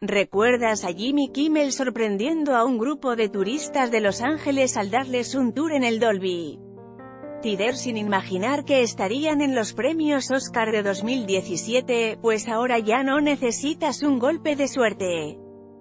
¿Recuerdas a Jimmy Kimmel sorprendiendo a un grupo de turistas de Los Ángeles al darles un tour en el Dolby Theater sin imaginar que estarían en los premios Oscar de 2017? Pues ahora ya no necesitas un golpe de suerte,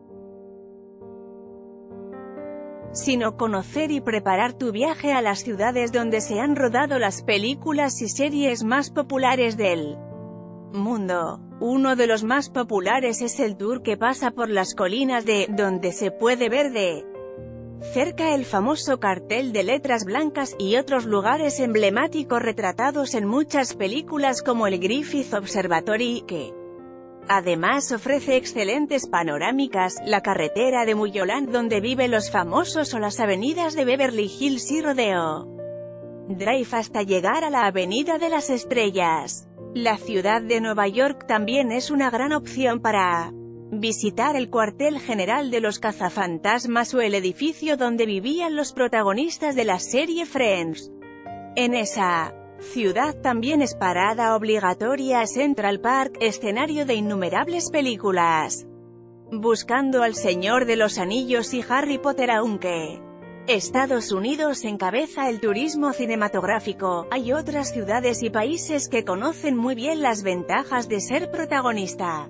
sino conocer y preparar tu viaje a las ciudades donde se han rodado las películas y series más populares del mundo. Uno de los más populares es el tour que pasa por las colinas de, donde se puede ver de cerca el famoso cartel de letras blancas, y otros lugares emblemáticos retratados en muchas películas como el Griffith Observatory, que además ofrece excelentes panorámicas, la carretera de Mulholland donde viven los famosos, o las avenidas de Beverly Hills y Rodeo Drive hasta llegar a la Avenida de las Estrellas. La ciudad de Nueva York también es una gran opción para visitar el cuartel general de los cazafantasmas o el edificio donde vivían los protagonistas de la serie Friends. En esa ciudad también es parada obligatoria Central Park, escenario de innumerables películas. Buscando al Señor de los Anillos y Harry Potter. Aunque Estados Unidos encabeza el turismo cinematográfico, hay otras ciudades y países que conocen muy bien las ventajas de ser protagonista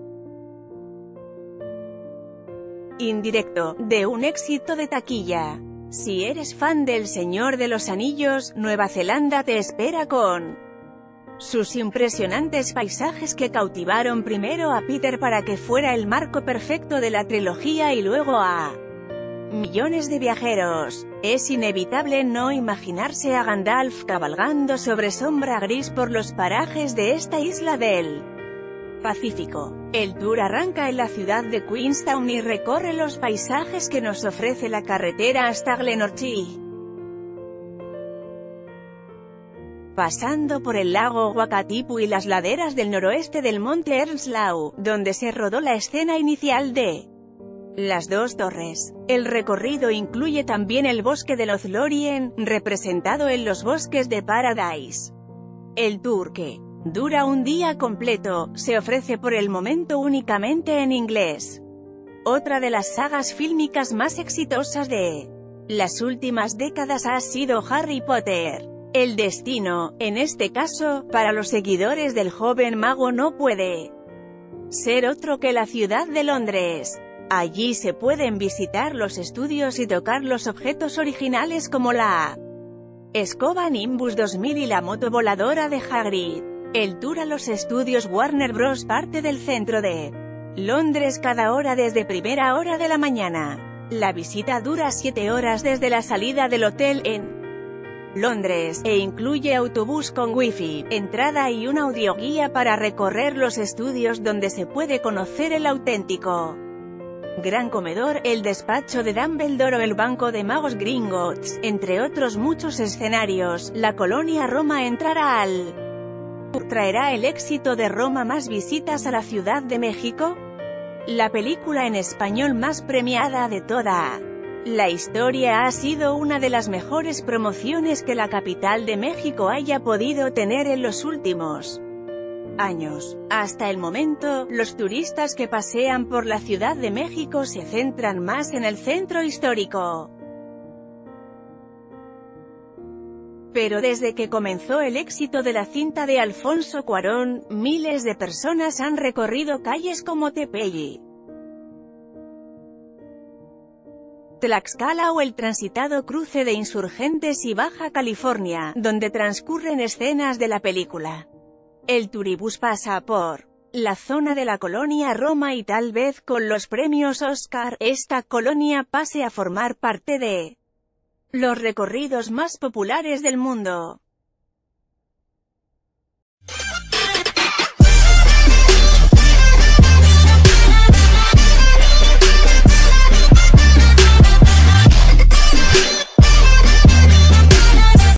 indirecto de un éxito de taquilla. Si eres fan del Señor de los Anillos, Nueva Zelanda te espera con sus impresionantes paisajes que cautivaron primero a Peter para que fuera el marco perfecto de la trilogía y luego a millones de viajeros. Es inevitable no imaginarse a Gandalf cabalgando sobre sombra gris por los parajes de esta isla del Pacífico. El tour arranca en la ciudad de Queenstown y recorre los paisajes que nos ofrece la carretera hasta Glenorchy, pasando por el lago Wakatipu y las laderas del noroeste del monte Earnshaw, donde se rodó la escena inicial de Las Dos Torres. El recorrido incluye también el bosque de Lothlórien, representado en los bosques de Paradise. El tour, que dura un día completo, se ofrece por el momento únicamente en inglés. Otra de las sagas fílmicas más exitosas de las últimas décadas ha sido Harry Potter. El destino, en este caso, para los seguidores del joven mago no puede ser otro que la ciudad de Londres. Allí se pueden visitar los estudios y tocar los objetos originales como la escoba Nimbus 2000 y la moto voladora de Hagrid. El tour a los estudios Warner Bros. Parte del centro de Londres cada hora desde primera hora de la mañana. La visita dura 7 horas desde la salida del hotel en Londres, e incluye autobús con wifi, entrada y una audioguía para recorrer los estudios donde se puede conocer el auténtico Gran Comedor, el despacho de Dumbledore o el Banco de Magos Gringotts, entre otros muchos escenarios. La colonia Roma entrará al tour. ¿Traerá el éxito de Roma más visitas a la Ciudad de México? La película en español más premiada de toda la historia ha sido una de las mejores promociones que la capital de México haya podido tener en los últimos años. Hasta el momento, los turistas que pasean por la Ciudad de México se centran más en el centro histórico. Pero desde que comenzó el éxito de la cinta de Alfonso Cuarón, miles de personas han recorrido calles como Tepeyi, Tlaxcala o el transitado cruce de Insurgentes y Baja California, donde transcurren escenas de la película. El turibús pasa por la zona de la colonia Roma y tal vez con los premios Oscar, esta colonia pase a formar parte de los recorridos más populares del mundo.